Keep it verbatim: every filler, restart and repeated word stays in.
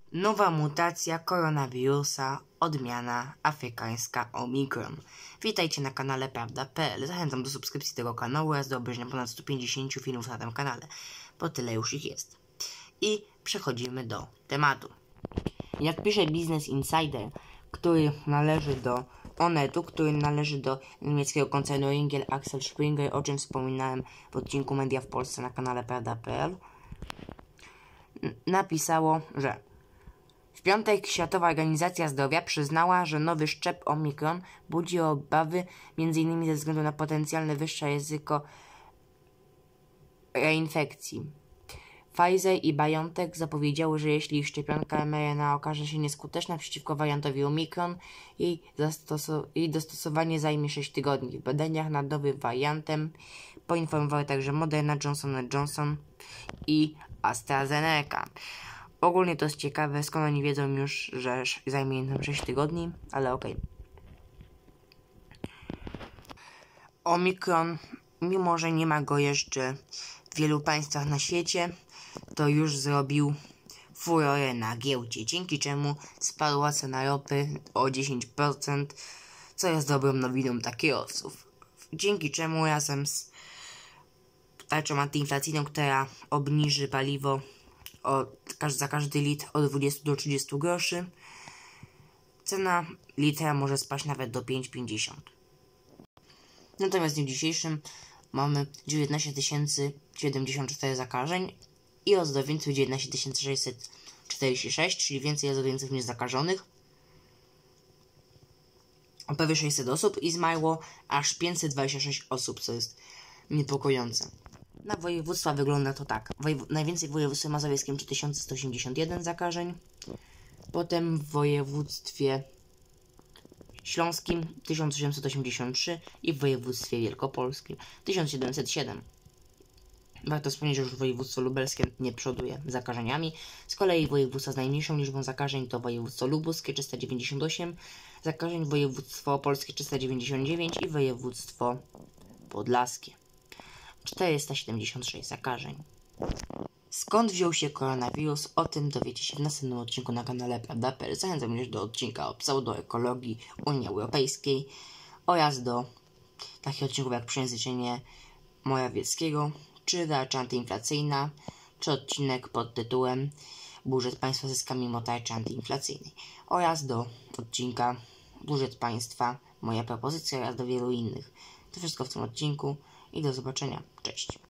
Nowa mutacja koronawirusa, odmiana afrykańska Omikron. Witajcie na kanale prawda kropka p l. Zachęcam do subskrypcji tego kanału oraz do obejrzenia ponad stu pięćdziesięciu filmów na tym kanale, bo tyle już ich jest. I przechodzimy do tematu. Jak pisze Business Insider, który należy do Onetu, który należy do niemieckiego koncernu Ringier Axel Springer, o czym wspominałem w odcinku Media w Polsce na kanale prawda kropka p l, napisało, że w piątek Światowa Organizacja Zdrowia przyznała, że nowy szczep Omikron budzi obawy między innymi ze względu na potencjalne wyższe ryzyko reinfekcji. Pfizer i BioNTech zapowiedziały, że jeśli ich szczepionka em er en a okaże się nieskuteczna przeciwko wariantowi Omikron, jej, jej dostosowanie zajmie sześć tygodni. W badaniach nad nowym wariantem poinformowały także Moderna, Johnson and Johnson i AstraZeneca. Ogólnie to jest ciekawe, skąd oni wiedzą już, że zajmie im sześć tygodni, ale okej. Okay. Omikron, mimo że nie ma go jeszcze w wielu państwach na świecie, to już zrobił furorę na giełdzie, dzięki czemu spadła cena ropy o dziesięć procent, co jest dobrą nowiną dla kierowców. Dzięki czemu razem z tarczą antyinflacyjną, która obniży paliwo o, za każdy litr od dwudziestu do trzydziestu groszy, cena litra może spaść nawet do pięć pięćdziesiąt. Natomiast w dniu dzisiejszym mamy dziewiętnaście tysięcy siedemdziesiąt cztery zakażeń i ozdrowieńców dziewiętnaście tysięcy sześćset czterdzieści sześć, czyli więcej ozdrowieńców niż zakażonych. O prawie sześćset osób i zmarło aż pięćset dwadzieścia sześć osób, co jest niepokojące. Na województwa wygląda to tak. Wojew najwięcej w województwie mazowieckim trzy tysiące sto osiemdziesiąt jeden zakażeń. Potem w województwie śląskim tysiąc osiemset osiemdziesiąt trzy i w województwie wielkopolskim tysiąc siedemset siedem. Warto wspomnieć, że już województwo lubelskie nie przoduje zakażeniami. Z kolei województwo z najmniejszą liczbą zakażeń to województwo lubuskie trzysta dziewięćdziesiąt osiem zakażeń, województwo opolskie trzysta dziewięćdziesiąt dziewięć i województwo podlaskie czterysta siedemdziesiąt sześć zakażeń. Skąd wziął się koronawirus? O tym dowiecie się w następnym odcinku na kanale prawda kropka p l. Zachęcam również do odcinka o pseudoekologii Unii Europejskiej oraz do takich odcinków jak przejęzyczenie Morawieckiego, czy tarcza antyinflacyjna, czy odcinek pod tytułem Budżet państwa zyska mimo tarczy antyinflacyjnej, oraz do odcinka Budżet państwa, moja propozycja, oraz do wielu innych. To wszystko w tym odcinku i do zobaczenia. Cześć.